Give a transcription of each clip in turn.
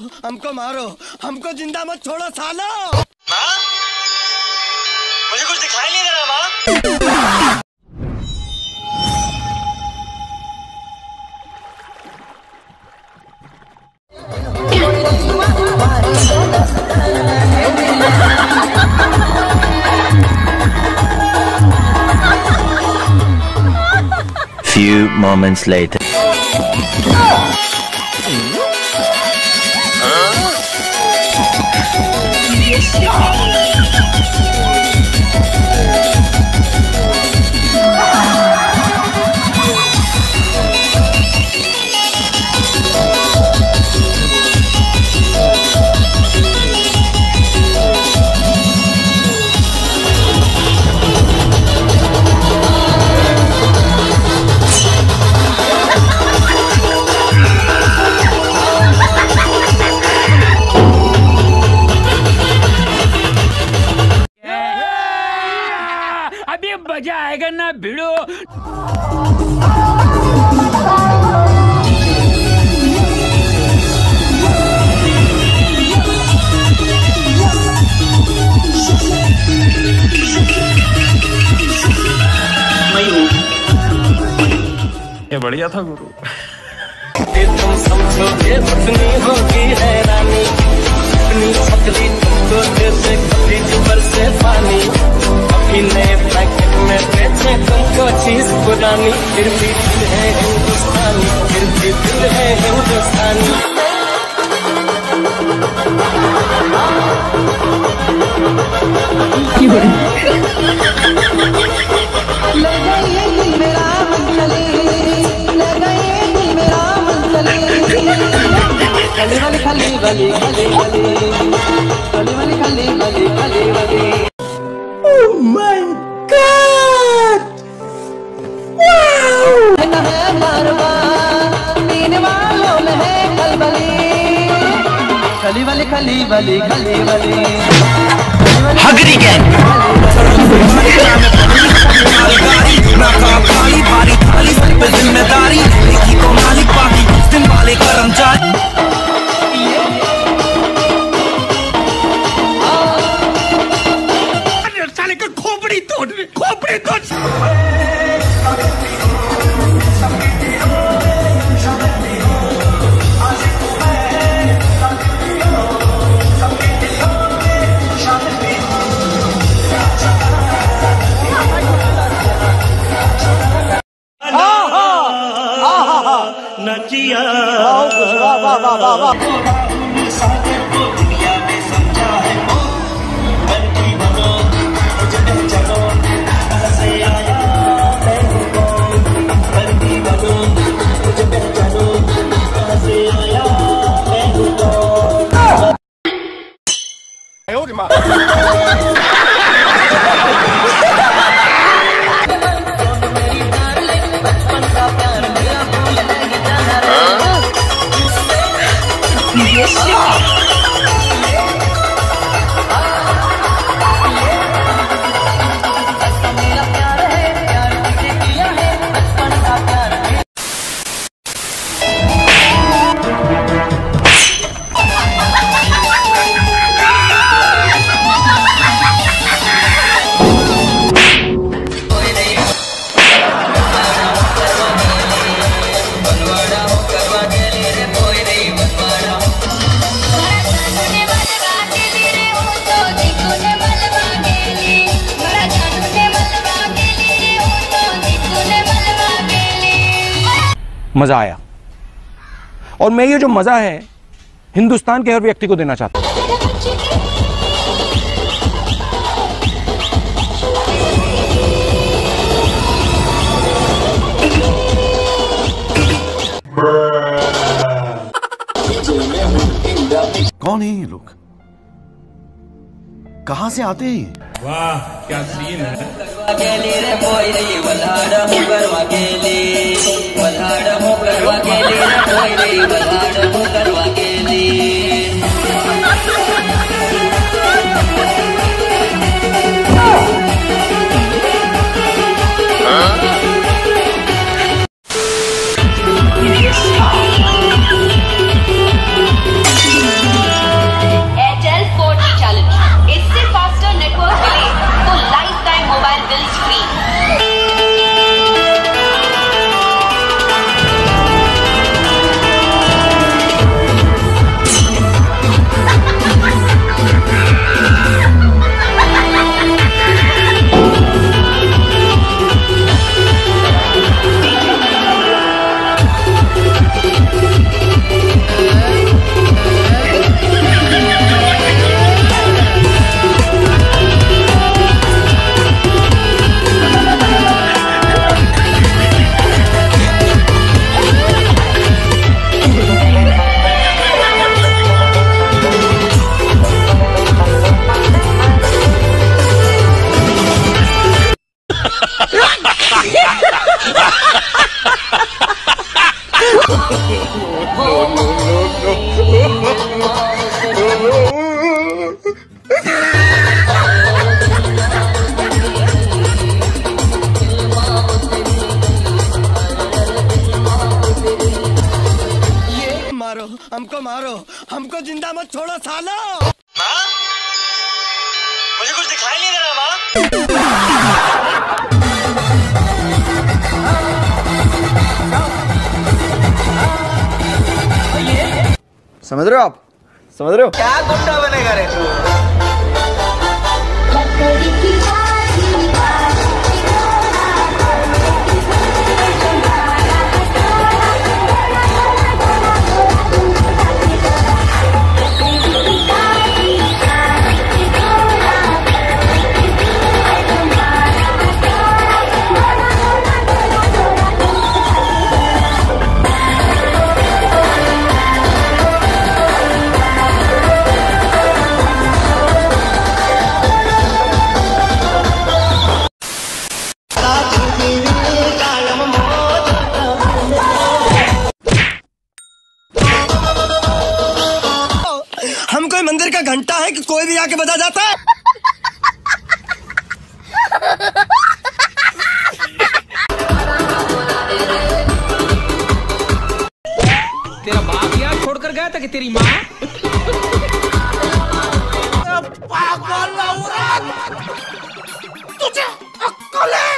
हमको मारो, हमको जिंदा मत छोड़ो सालो। माँ, मुझे कुछ दिखाई नहीं दे रहा माँ। Few moments later. अभी मजा आएगा ना भिड़ो। ये बढ़िया था गुरु। तुम समझोगे पत्नी होगी हैरानी, अपनी छतरी तुमको जैसे कभी जुबर से पानी, अभी नए पैकेट में बेचे तुमको चीज पुरानी, फिर भी दिल है हिंदुस्तानी, फिर भी दिल है हिंदुस्तानी। Oh my God! Wow! Hungry gang. जिम्मेदारी को मालिक बाकी दिन वाले कर्मचारी। साले का खोपड़ी तोड़, खोपड़ी तोड़। नचिया मजा आया और मैं ये जो मजा है हिंदुस्तान के हर व्यक्ति को देना चाहता हूं। कौन है ये लोग? कहां से आते हैं? वाह क्या सीन है। हमको जिंदा मत छोड़ो सालो। मुझे कुछ दिखाई नहीं दे रहा माँ। समझ रहे हो आप? समझ रहे हो? क्या गुंडा बनेगा रे तू? हम कोई मंदिर का घंटा है कि कोई भी आके बजा जाता है। तेरा बाप यहाँ छोड़कर गया था कि तेरी माँ? पागल औरत, तुझे अक्ल है?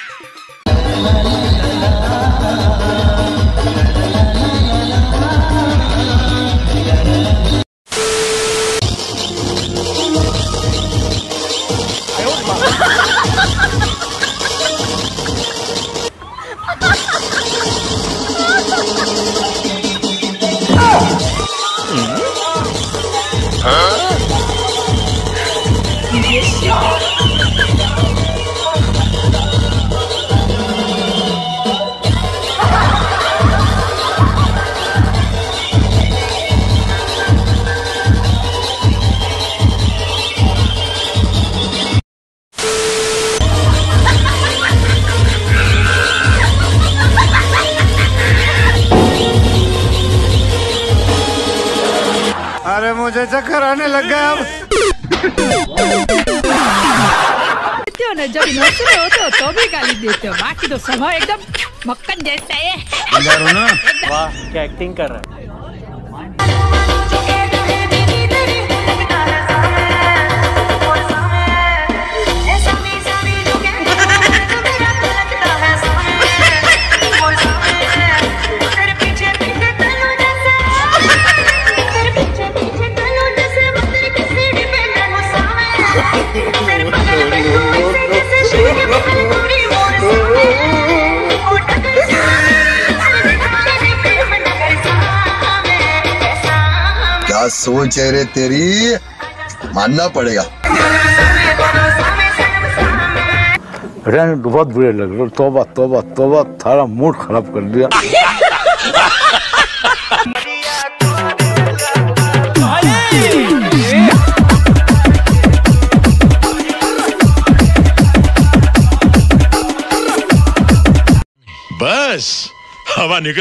अरे मुझे चक्कर आने लग गया अब। जब नौकरी हो तो भी गाली देते हो, बाकी तो सब एकदम मक्खन जैसा है। वाह क्या एक्टिंग कर रहा है। क्या सोच है रे तेरी, मानना पड़ेगा। बहुत बुरे लग रहे। तौबा तौबा तौबा, थारा मूड खराब कर दिया। बस हवा निकल।